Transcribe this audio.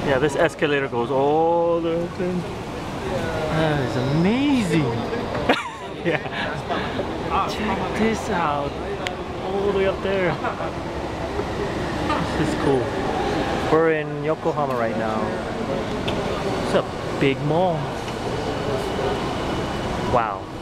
Yeah, this escalator goes all the way up there. That is amazing. Yeah. Check this out. All the way up there. This is cool. We're in Yokohama right now. It's a big mall. Wow.